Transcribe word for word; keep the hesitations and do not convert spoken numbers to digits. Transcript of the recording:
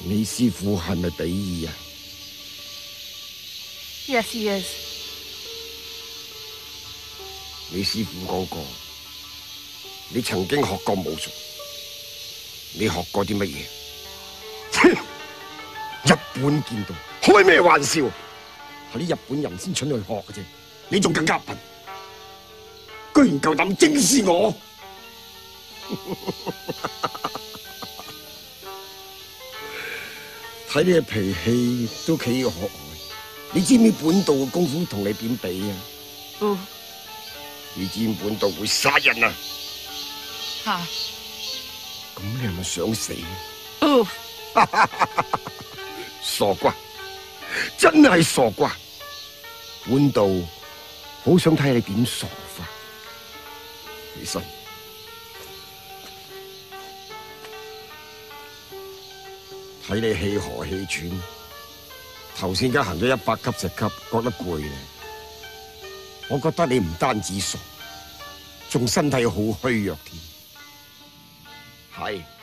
你師傅係咪比爾啊 Yes, he is. 你師傅講過，你曾經學過武術，你學過啲乜嘢？日本劍道，開咩玩笑？係啲日本人先蠢去學嘅啫，你仲更加笨，居然夠膽正視我！睇你嘅脾氣都幾可愛，你知唔知本道嘅功夫同你點比啊？ 哦， 你知唔知本道會殺人啊？ 吓， 咁你係咪想死？ 哦， 傻瓜，真係傻瓜！本道好想睇你點傻法，起身。睇你氣河氣喘，頭先家行咗一百級石級，覺得攰咧。我覺得你唔單止傻，仲身體好虛弱添。係。